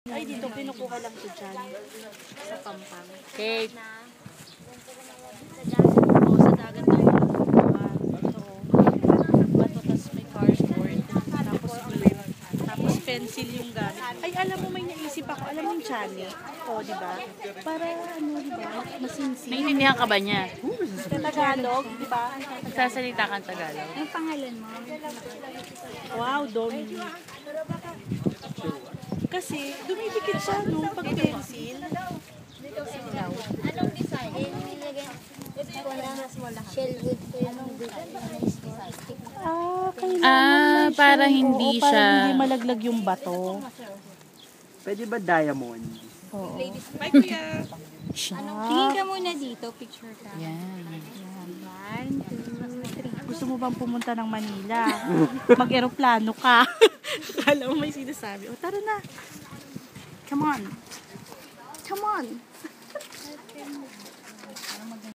Ay, dito kinukuha lang ito dyan. Sa Pampang. Cake. Oo, sa dagat na kinukuha. Ito. Bato, tas may cardboard. Tapos glue. Tapos pencil yung gamit. Ay, alam mo, may naisip ako. Alam mo yung chani? Oo, di ba? Para, ano, di ba? Masinsin. Naintindihan ka ba niya? Sa Tagalog, di ba? Sasalita kang Tagalog. Ang pangalan mo? Wow, Dominic. Kasi, dumidikit siya, no? Pag pencil. Anong design? Shellwood po yung Ah, kailangan Para hindi para siya... hindi malaglag yung bato. Pwede ba diamond? Oo. Tingin ka muna dito, picture ka. Yan. 1, 2, 3. Gusto mo bang pumunta ng Manila? Mag-aeroplano ka. Alam mo may sinasabi. O, tara na. Come on. Come on.